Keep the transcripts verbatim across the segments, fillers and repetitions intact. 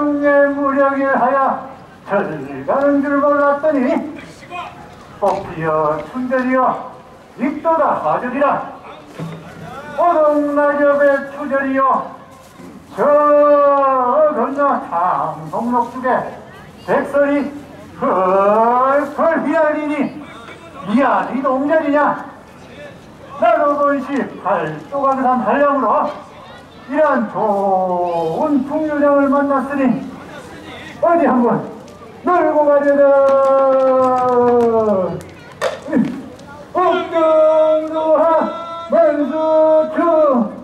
명예 무력에 하여 절가는 줄 몰랐더니 뽑히어 춘절이여 입도다 화절이라 오동나접의 추절이여 저 건너 창동록 쪽에 백설이 펄펄 휘날리니 이야 이 동절이냐. 나도 본시 팔도강산 한량으로 이러한 좋은 풍류장을 만났으니 어디 한번 놀고 가려다. 옥경도하 만수추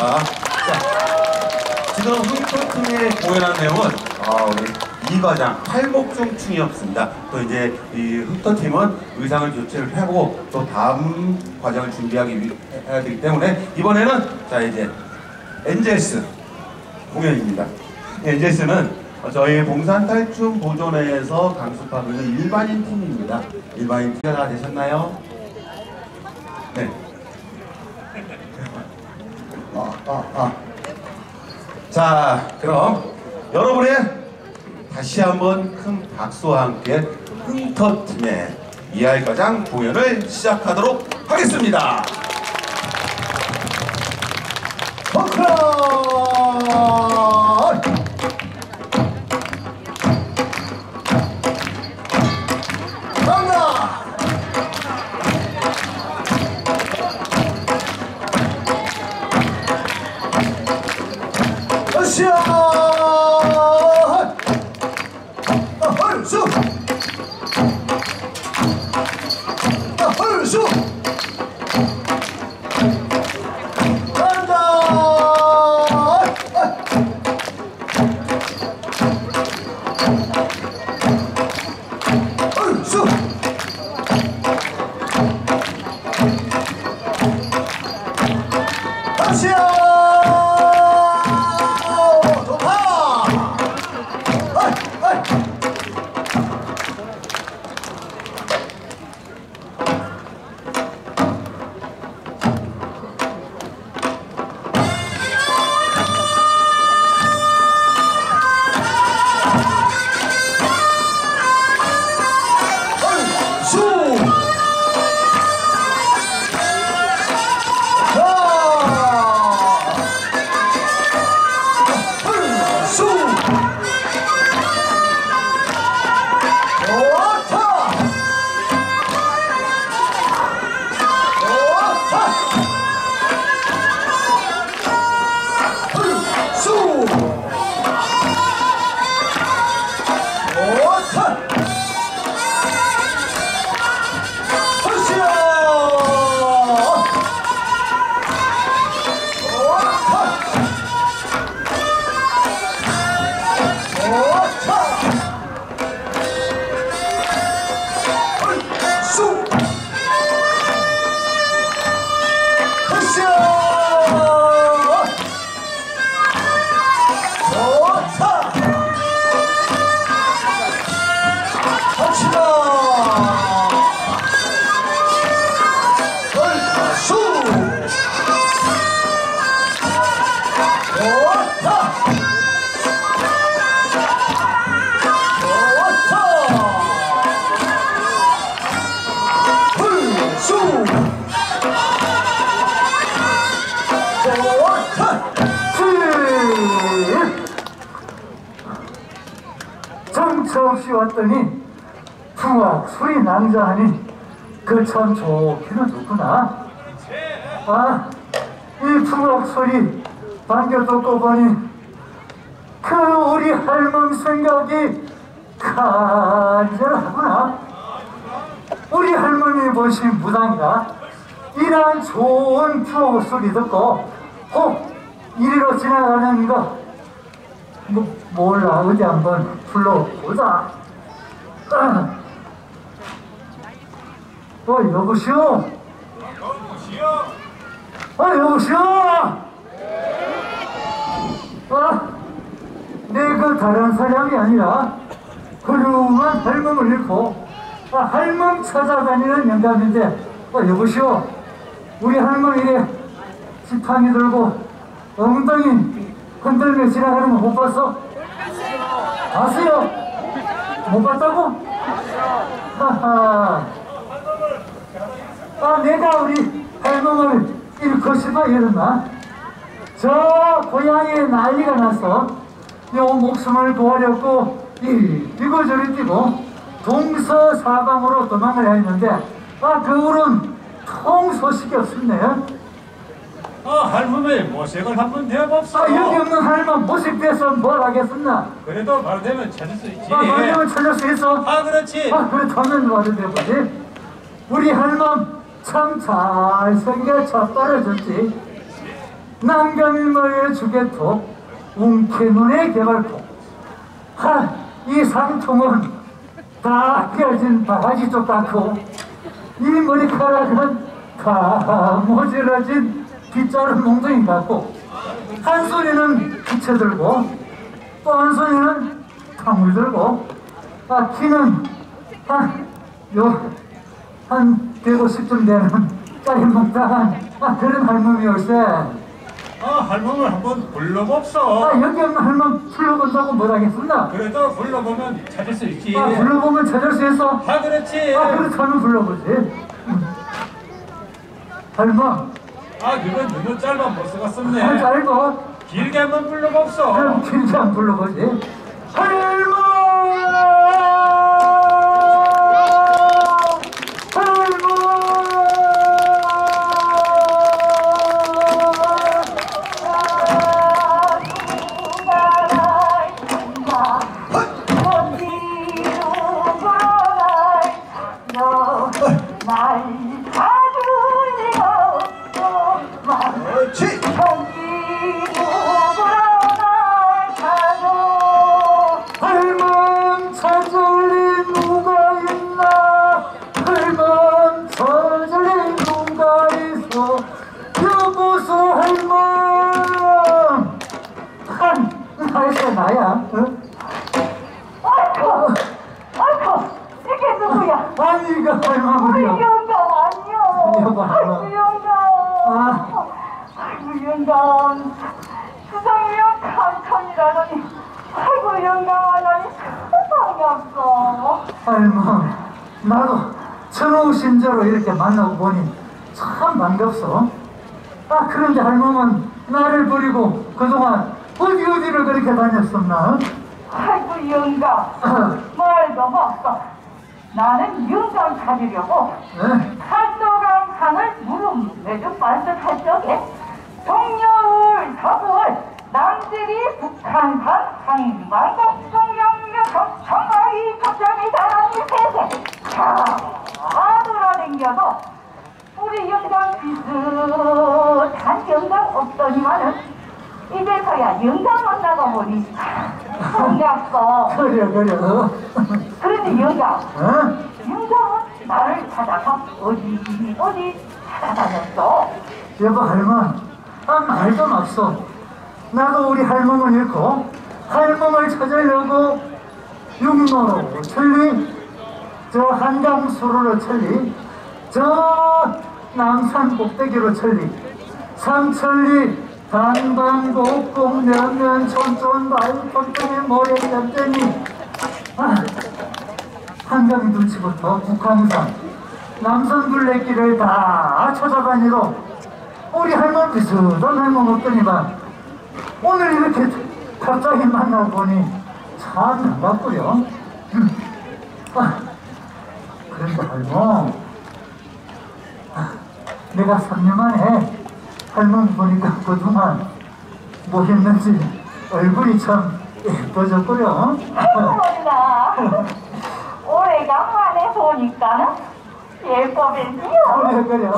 좋습니다. 자, 지금 흉터팀의 공연한 내용은 어, 우리 이 과장 팔목중충이었습니다. 또 이제 이 흉터팀은 의상을 교체를 하고 또 다음 과정을 준비하기 위, 해야 되기 때문에 이번에는 자 이제 엔젤스 공연입니다. 엔젤스는 저희 봉산탈춤 보존회에서 강습하고 있는 일반인 팀입니다. 일반인 팀이 다 되셨나요? 네. 아, 아, 아. 자, 그럼 여러분의 다시 한번 큰 박수와 함께 흉터팀의 이하이과장 공연을 시작하도록 하겠습니다. 버크라! 정처없이 왔더니 풍악 술이 낭자하니 그 참 좋기는 좋구나. 아, 이 풍악 소리 반겨 듣고 보니 그 우리 할멈 생각이 간절하구나. 우리 할머니 보신 무당이라 이러한 좋은 풍악 소리 듣고 혹 이리로 지나가는 거 뭐, 몰라. 어디 한번 불러보자. 아, 어, 여보시오? 여보시오? 아, 여보시오? 아, 내가 다른 사람이 아니라 훌륭한 할멈을 잃고 아, 할멈 찾아다니는 영감인데 아, 여보시오? 우리 할머니에 지팡이 들고 엉덩이 흔들며 지나가는 거 못 봤어? 봤어요? 못 봤다고? 하하. 아, 내가 우리 할멈을 잃고 싶어 이랬나? 저 고향에 난리가 났어. 요 목숨을 구하려고 이리저리 뛰고 동서사방으로 도망을 했는데 아, 그 후로는 통 소식이 없었네. 아, 할머니 모색을 한번 해봅시다. 아, 여기 없는 할멈 모색돼서 뭘 하겠었나? 그래도 바로 되면 찾을 수 있지. 아, 말되면 찾을 수 있어? 아, 그렇지. 아, 그래, 다면 말이 되보지. 우리 할멈 참 잘생겨 잘 떨어졌지. 남경일마의 주계토 웅케눈의 개발토. 하, 이 상통은 다 깨진 바가지 쪽 같고 이 머리카락은 다 모질러진 빗자루 몽둥이 같고 한 손에는 기체 들고 또 한 손에는 탕물 들고 아 키는 한요한 백오십쯤 되는 짜리몽땅한 아 그런 할멈이올세. 아, 할멈을 한번 불러봅소. 아 여기 없는 할멈 불러본다고 못하겠습니다. 그래도 불러보면 찾을 수 있지. 아 불러보면 찾을 수 있어. 아, 그렇지. 아 그렇다면 불러보지. 음. 할멈 아, 그건 너무 짧아 못 쓰겠었네. 잘 짧고 길게 한번 불러봅소. 그럼 길게 한번 불러보지. 할멈 나야. 응? 아이고, 아이고, 이게 누구야? 아니 이거 우리 할머니요. 영감 아니요. 여보, 할머. 아이고 영감. 아. 아이고 영감. 수상이랑 감천이라더니 아이고 영감 하다니 세상에 없어. 할머 나도 천호신저로 이렇게 만나고 보니 참 반갑소. 아 그런데 할머니는 나를 버리고 그동안 어디 어디를 그렇게 다녔었나? 아이고 영감. 말도 없어. 나는 영감 찾으려고 네? 팔도강 산을 무릎 매주 반듯할 적에 동여울 서부월 남들이 북한산 상만국 동영여성 청하이 걱정이 다라니 세세 다 돌아댕겨도 우리 영감 비슷한 영감 없더니만은 이제서야 영감 만나가 보니 반갑소. 그래 그래. 어? 그런데 영감 어? 영감은 나를 찾아서 어디 어디 찾아다녔어. 여보 할머니 아 말도 없어. 나도 우리 할멈을 잃고 할멈을 찾으려고 육로로 천리 저 한강 수로로 천리 저 남산 꼭대기로 천리 삼천리 단방 곡곡 면면 촌촌 마을 촌촌의 모래 엽전이 아, 한강 눈치부터 북한산 남산 둘레길을 다 찾아다니도 우리 할머니 비슷한 할머니 없더니만 오늘 이렇게 갑자기 만나고 보니 참 반갑고요. 음. 아, 그런데 할머니 아, 내가 삼 년 만에 할머니 보니까 그동안 뭐 했는지 얼굴이 참 예뻐졌고요. 몰라. 오래간만에 보니까 예뻐졌지요. 그래 그래.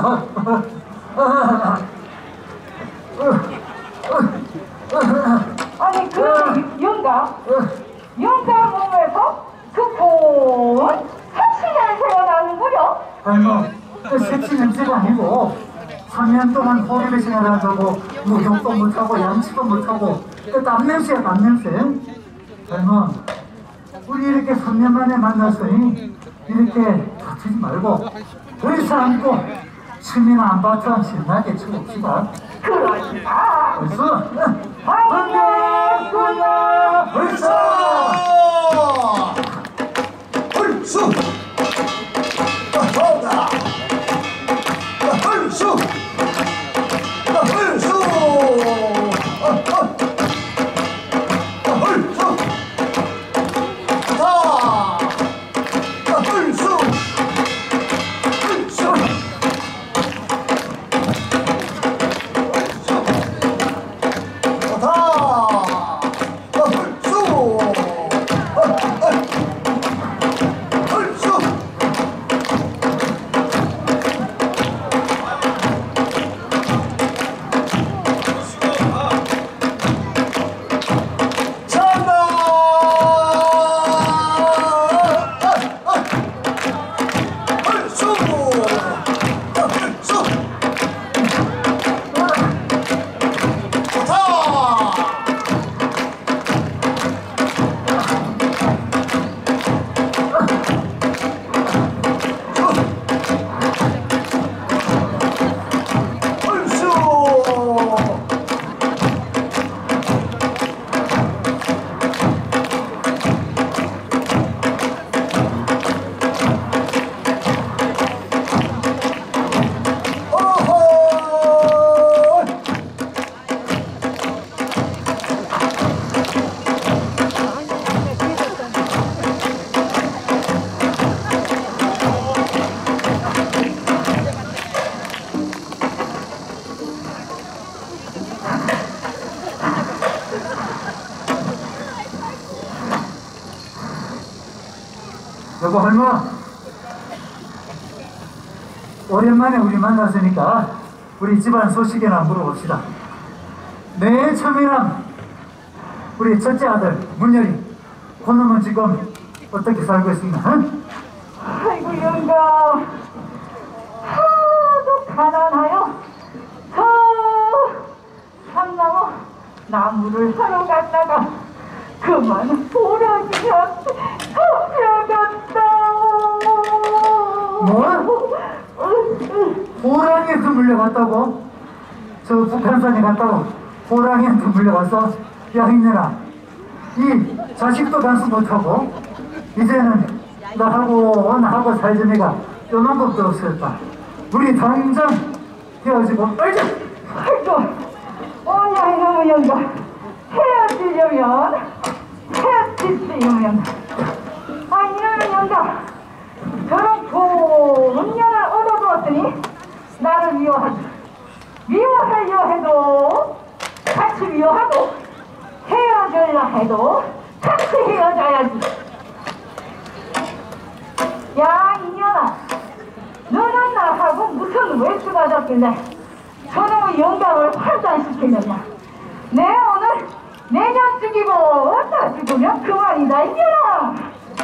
아니 그런데 영감 영감 몸에서 그 좋은 색시 냄새가 나는구요. 할머, 그 색시 냄새가 아니고 삼 년 동안 호흡의 생활을 하고 무용도 못하고 양치도 못하고 그 땀 냄새야 땀 냄새. 할머, 우리 이렇게 삼 년 만에 만났으니 이렇게 다투지 말고 벌써 안고 춤이나 안바탕 신나게 춰봅시다. 그러니까 벌써 반갑구나 벌써 헐수 나온다 헐수 헐수 헐수 다 헐수 헐수 다 헐수 여보 할머, 오랜만에 우리 만났으니까 우리 집안 소식이나 물어봅시다. 내 처미랑 우리 첫째 아들 문열이, 그놈은 지금 어떻게 살고 있습니까? 응? 아이고 영감, 하도 가난하여 저 산나무 나무를 사러 갔다가 그만 보라기가 잡혀갔다. 뭐? 호랑이한테 물려갔다고? 저 북한산에 갔다고 호랑이한테 물려갔어? 야 이년아, 이 자식도 단수 못하고 이제는 나하고 나하고 살던 애가 요만 법도 없었다. 우리 당장 헤어지고 빨자. 아이고, 오야 이놈의 영감, 헤어지려면 헤어지려면 아 이놈의 영감, 저런 좋은 년을 얻어두었더니 나를 미워하지. 미워하려 해도 같이 미워하고 헤어지려 해도 같이 헤어져야지. 야 이년아, 너는 나하고 무슨 외수가 졌길래 저놈의 영감을 판단시키느냐. 내 오늘 내년 죽이고 어디다 죽으면 그만이다 이년아.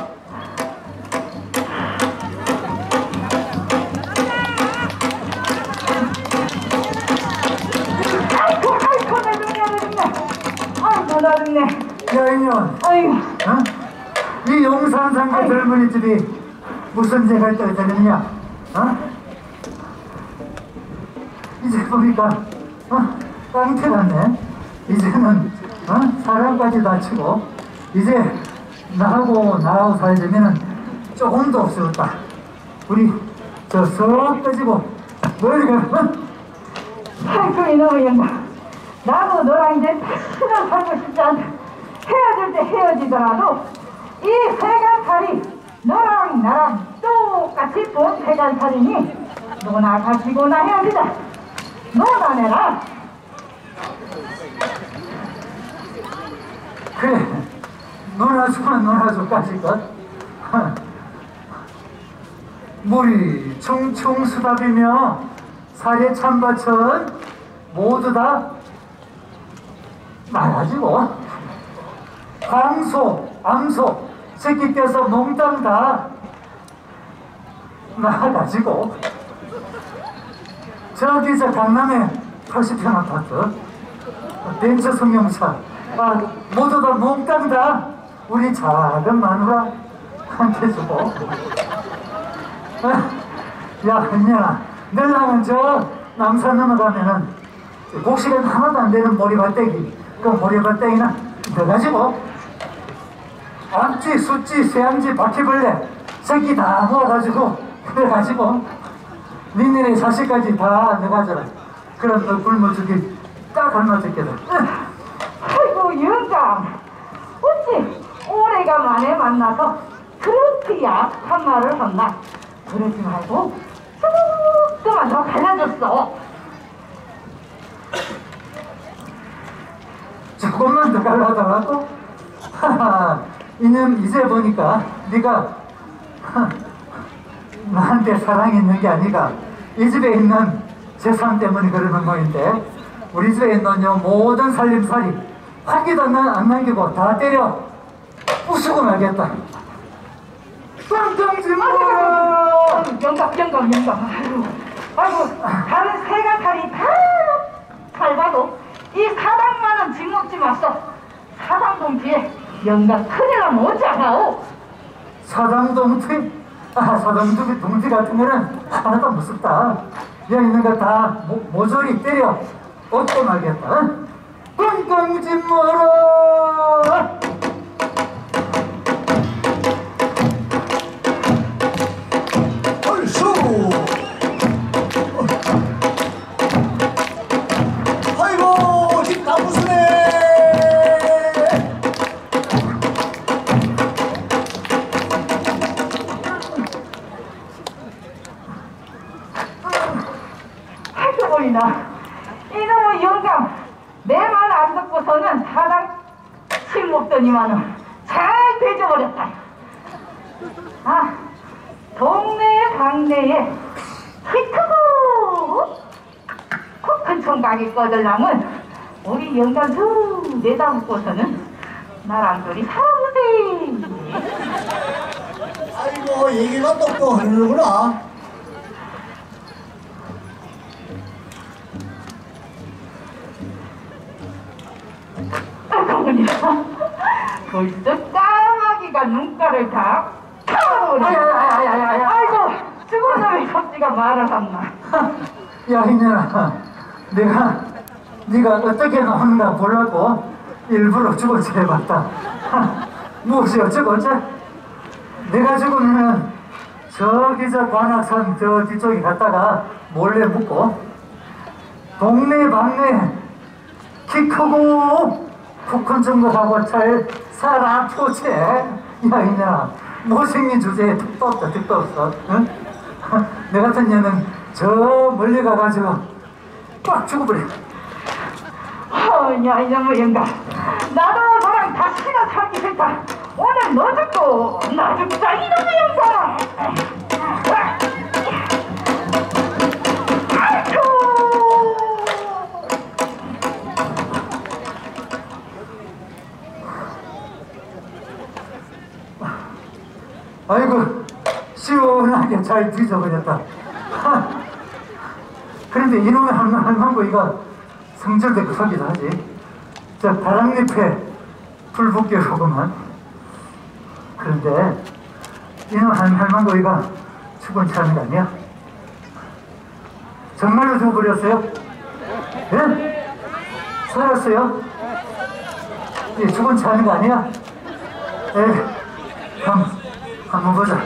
아이고 아이고 나 죽네 나 죽네. 아이고 나 죽네. 야 이년, 아이고 어? 이 용산상가 젊은이 집이 무슨 죄가 있다고 되느냐? 어? 이제 보니까 어? 깡패 같네. 이제는 어? 사람까지 다치고 이제 나하고 나하고 살려면은 조금도 없었다. 우리 저 썩 꺼지고 멀리 가. 어? 아이고 이놈의 영감, 나도 너랑 이제 다시는 살고 싶지 않다. 헤어질 때 헤어지더라도 이 세간살이 너랑 나랑 똑같이 본 세간살이니 너나 가지고 나 헤어지자. 너나 내라. 그래, 놀아주면 놀아줘까지 것. 물이 충충 수답이며 살에 찬바천 모두 다 나가지고 황소, 암소, 새끼 껴서 몽땅 다 나가지고 저기 저 강남에 팔십 평 아파트 벤처 승용차 아, 모두 다 몽땅 다 우리 작은 마누라 한테 주고. 아, 야 은연아, 너랑은 저 남산 넘어가면은 곡식은 하나도 안 되는 모리밭대기, 그 모리밭대기나 넣어가지고 암쥐, 숫쥐, 새암쥐, 바퀴벌레 새끼 다 모아가지고 그래가지고 니네네 자식까지 다 넣어가져라. 그럼 너 굶어주기 딱 얼마 죽겠다. 아이고 영감, 어찌 오래가 만에 만나서 그렇게 약한 말을 했나. 그러지 말고 조금만 더 갈라졌어. 조금만 더 갈라더라고? 하하, 이년 이제 보니까 네가 하, 나한테 사랑이 있는 게 아니라 이 집에 있는 재산 때문에 그러는 모인데 우리 집에 있는 요 모든 살림살이 한 개도 안 남기고 다 때려 부수고 말겠다. 깡통지 마라! 영감 영감 영감. 아이고 아이고 다른 세간살이 다 살봐도 이 사당만은 징먹지 마소. 사당동 뒤에 영감 큰일 나면 어쩌라오. 사당 동지? 아, 사당 동지, 동지 같은 거는 하나도 무섭다. 여기 있는 거 다 모조리 때려 얻고 말겠다. 깡깡지 마라! 얼쑤. 아이고 힘 다 부수네. 아이고 보이나 이놈의 영감, 내 말 안 듣고서는 사당 침 먹더니만은 잘 되져버렸다. 아, 동네 강내에 키 크고 코 큰 총각이 꺼들라면 우리 영감 쭉 내다먹고서는 나랑 둘이 살아보세. 아이고 얘기가 똑똑하는구나. 아이고 벌써 까마귀가 눈가를 다 켜버려. 아이고 죽은 놈의 섭지가 말을 한다. 야 이년아, 내가 네가 어떻게 나오는가 보려고 일부러 죽은 체 해봤다. 무엇이 어쩌고 어째? 내가 죽으면 저기 저 관악산 저 뒤쪽에 갔다가 몰래 묻고 동네 방네 키 크고 푹큰 정거하고 잘 살아포체. 야 이년아, 못생긴 주제에 득도 없다 득도 없어. 응? 내 같은 년은 저 멀리 가가지고 꽉 죽어버려. 어, 야 이놈의 영감, 나도 너랑 다시나 살기 싫다. 오늘 너 죽고 나 죽자 이놈의 영감. 아이고. 아이고 시원하게 잘 뒤져버렸다. 하. 그런데 이놈의 할망, 할망구이가 성질되고 서기도 하지. 저 바람잎에 불 붙게 하고만. 그런데 이놈 할, 할망구이가 죽은 차는 거 아니야? 정말로 죽어버렸어요? 예? 살았어요? 예, 죽은 차는 거 아니야? 에, 한번 한번 보자.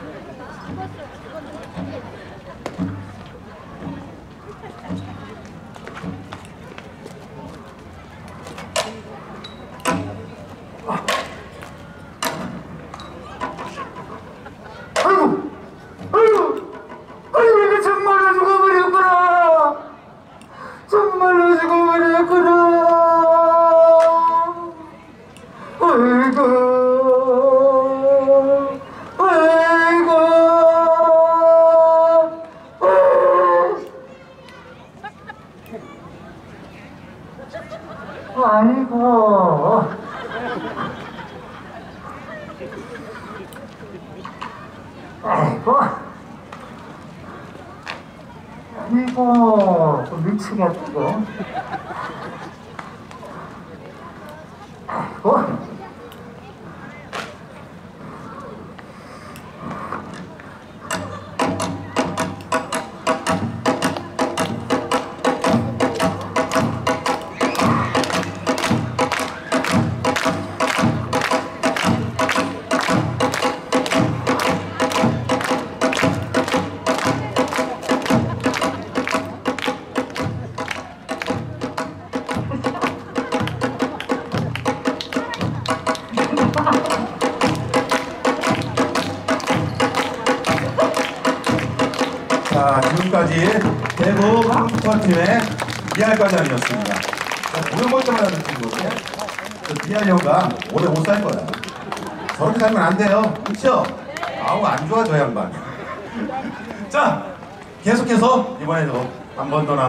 아이고, 아이고, 아이고, 이거 정말로 죽어버렸구나. 정말로 죽어버렸구나. 아이고, 아이고, 아이고. 아이고, 아이고, 또 미치겠고. 아이고. 자, 지금까지 대구 컴퓨터팀의 미알과장이었습니다. 오늘 볼 때마다 느끼는 건데, 미알 형가 오래 못 살 거야. 저렇게 살면 안 돼요. 그쵸? 아우, 안 좋아, 저 양반. 자, 계속해서 이번에도 한 번 더 나.